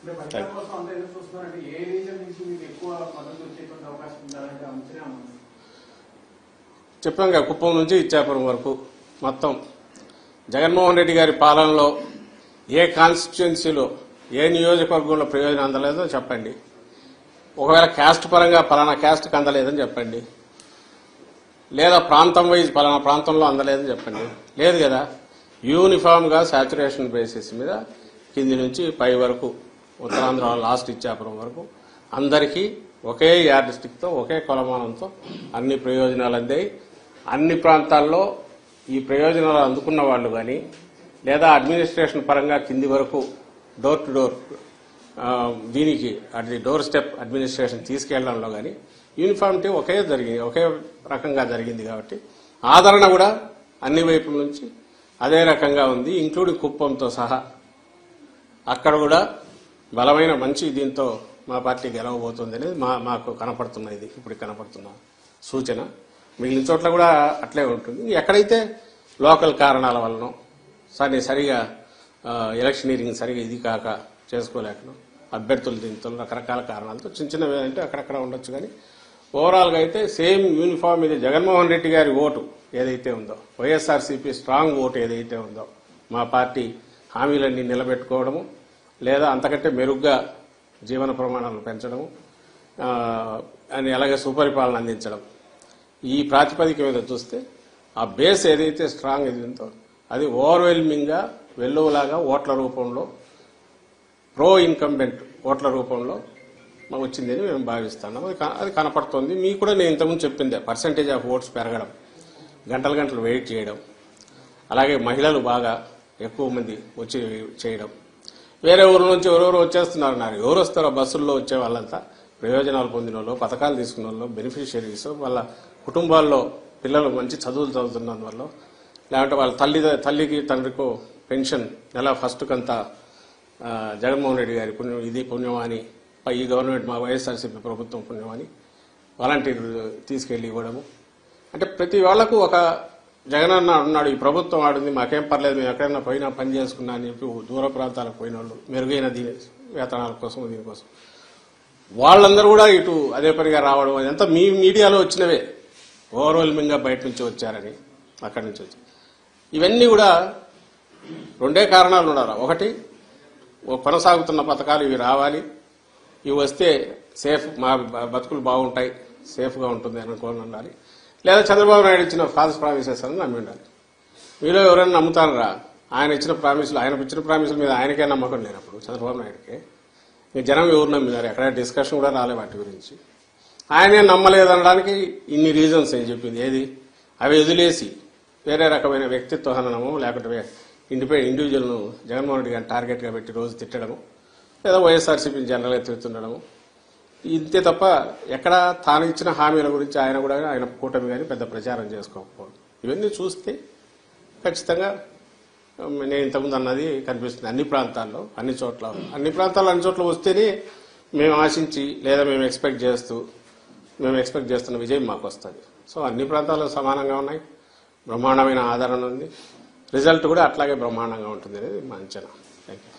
చెప్పాం కదా, కుప్పం నుంచి ఇచ్చాపురం వరకు మొత్తం జగన్మోహన్ రెడ్డి గారి పాలనలో ఏ కాన్స్టిట్యుయెన్సీలో ఏ నియోజకవర్గంలో ప్రయోజనం అందలేదో చెప్పండి. ఒకవేళ క్యాస్ట్ పరంగా పలానా క్యాస్ట్కి అందలేదని చెప్పండి, లేదా ప్రాంతం వైజ్ పలానా ప్రాంతంలో అందలేదని చెప్పండి. లేదు కదా, యూనిఫామ్గా సాచురేషన్ బేసిస్ మీద కింది నుంచి పై వరకు ఉత్తరాంధ్ర లాస్ట్ ఇచ్చాపురం వరకు అందరికీ ఒకే యార్డ్ స్టిక్తో ఒకే కొలమానంతో అన్ని ప్రయోజనాలు అందాయి. అన్ని ప్రాంతాల్లో ఈ ప్రయోజనాలు అందుకున్న వాళ్ళు కానీ, లేదా అడ్మినిస్ట్రేషన్ పరంగా కింది వరకు డోర్ టు డోర్ దీనికి అది డోర్ స్టెప్ అడ్మినిస్ట్రేషన్ తీసుకెళ్లడంలో కానీ యూనిఫామిటీ ఒకే రకంగా జరిగింది. కాబట్టి ఆదరణ కూడా అన్ని వైపుల నుంచి అదే రకంగా ఉంది, ఇంక్లూడింగ్ కుప్పంతో సహా. అక్కడ కూడా బలమైన మంచి దీంతో మా పార్టీ గెలవబోతుంది అనేది మాకు కనపడుతున్నది, ఇప్పుడు కనపడుతున్న సూచన. మిగిలిన చోట్ల కూడా అట్లే ఉంటుంది. ఎక్కడైతే లోకల్ కారణాల వలన సరిగా ఎలక్షనీరింగ్ సరిగా ఇది కాక చేసుకోలేకను అభ్యర్థులు దీంతో రకరకాల కారణాలతో చిన్న చిన్నవి అంటే అక్కడక్కడ ఉండొచ్చు. కానీ ఓవరాల్గా అయితే సేమ్ యూనిఫామ్ ఇది జగన్మోహన్ రెడ్డి గారి ఓటు ఏదైతే ఉందో, వైఎస్ఆర్సీపీ స్ట్రాంగ్ ఓటు ఏదైతే ఉందో, మా పార్టీ హామీలన్నీ నిలబెట్టుకోవడము, లేదా అంతకంటే మెరుగ్గా జీవన ప్రమాణాలను పెంచడము అని అలాగే సుపరిపాలన అందించడం, ఈ ప్రాతిపదిక మీద చూస్తే ఆ బేస్ ఏదైతే స్ట్రాంగ్ ఇది ఉందో అది ఓవర్వెల్మింగ్గా వెల్లువలాగా ఓట్ల రూపంలో ప్రో ఇన్కంబెంట్ ఓట్ల రూపంలో వచ్చిందని మేము భావిస్తున్నాం. అది కనపడుతోంది. మీకు కూడా నేను ఇంతకుముందు చెప్పిందే, పర్సంటేజ్ ఆఫ్ ఓట్స్ పెరగడం, గంటలు వెయిట్ చేయడం, అలాగే మహిళలు బాగా ఎక్కువ మంది వచ్చి చేయడం, వేరే ఊరు నుంచి ఎవరెవరు వచ్చేస్తున్నారన్నారు. ఎవరు వస్తారో బస్సుల్లో వచ్చే వాళ్ళంతా ప్రయోజనాలు పొందిన వాళ్ళు, పథకాలు తీసుకున్న వాళ్ళు, బెనిఫిషియరీస్, వాళ్ళ కుటుంబాల్లో పిల్లలు మంచి చదువులు చదువుతున్నందువల్ల, లేదంటే వాళ్ళ తల్లికి తండ్రికో పెన్షన్ నెల ఫస్ట్ కంతా జగన్మోహన్ రెడ్డి గారి పుణ్యం, ఇది పుణ్యమాని, ఈ గవర్నమెంట్ మా వైఎస్ఆర్సీపీ ప్రభుత్వం పుణ్యమాని వాలంటీర్ తీసుకెళ్లి ఇవ్వడము. అంటే ప్రతి వాళ్లకు ఒక జగనన్న ఉన్నాడు, ఈ ప్రభుత్వం ఆడింది, మాకేం పర్లేదు, మేము ఎక్కడైనా పోయినా పని చేసుకున్నా అని చెప్పి దూర ప్రాంతాలకు పోయిన వాళ్ళు, మెరుగైన వేతనాల కోసం దీనికోసం వాళ్ళందరూ కూడా ఇటు అదే పనిగా రావడం, అదంతా మీ మీడియాలో వచ్చినవే, ఓవర్వెల్మింగ్గా బయట నుంచి వచ్చారని, అక్కడి నుంచి వచ్చి ఇవన్నీ కూడా రెండే కారణాలు ఉండాలి. ఒకటి, కొనసాగుతున్న పథకాలు ఇవి రావాలి, ఇవి వస్తే సేఫ్, మా బతుకులు బాగుంటాయి, సేఫ్గా ఉంటుంది అనుకోని ఉండాలి. లేదా చంద్రబాబు నాయుడు ఇచ్చిన ఫాల్స్ ప్రామిసెస్ అని నమ్మి ఉండాలి. మీలో ఎవరైనా నమ్ముతారా? ఆయన ఇచ్చిన ప్రామిసుల మీద ఆయనకే నమ్మకం లేనప్పుడు చంద్రబాబు నాయుడుకే జనం ఎవరు నమ్మినారు? ఎక్కడ డిస్కషన్ కూడా రాలే వాటి గురించి. ఆయనే నమ్మలేదనడానికి ఇన్ని రీజన్స్ ఏం చెప్పింది. ఏది? అవి వదిలేసి వేరే రకమైన వ్యక్తిత్వ హననము, లేకుంటే ఇండివిజువల్ను జగన్మోహన్ రెడ్డి గారిని టార్గెట్గా పెట్టి రోజు తిట్టడము, లేదా వైఎస్ఆర్సీపీని జనరల్గా తిరుగుతుండడము, ఇంతే తప్ప ఎక్కడ తాను ఇచ్చిన హామీల గురించి ఆయన కూటమి కానీ పెద్ద ప్రచారం చేసుకోకపోవడం. ఇవన్నీ చూస్తే ఖచ్చితంగా నేను ఇంతకుముందు అన్నది కనిపిస్తుంది. అన్ని ప్రాంతాల్లో అన్ని చోట్ల వస్తేనే మేము ఆశించి లేదా మేము ఎక్స్పెక్ట్ చేస్తున్న విజయం మాకు వస్తుంది. సో అన్ని ప్రాంతాల్లో సమానంగా ఉన్నాయి, బ్రహ్మాండమైన ఆదరణ ఉంది, రిజల్ట్ కూడా అట్లాగే బ్రహ్మాండంగా ఉంటుంది అనేది మా అంచనా. Thank you.